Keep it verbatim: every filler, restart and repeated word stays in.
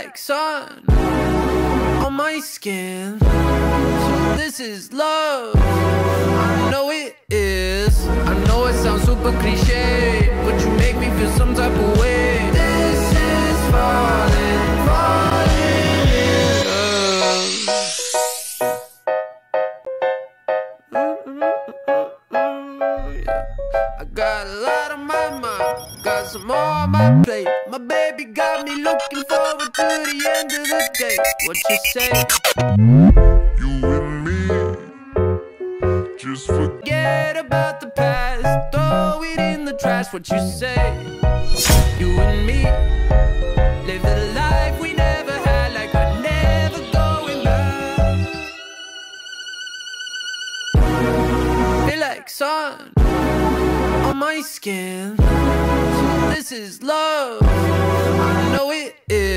like sun on my skin. So this is love, I know it is. I know it sounds super cliche, but you make me feel some type of way. This is falling, falling in love. I got a lot on my mind, got some more on my plate. My baby got me looking forward to the end of the day. What you say? You and me, just forget about the past, throw it in the trash. What you say? You and me, live the life we never had, like we're never going back. Feel like sun on my skin. So this is love, I know it is.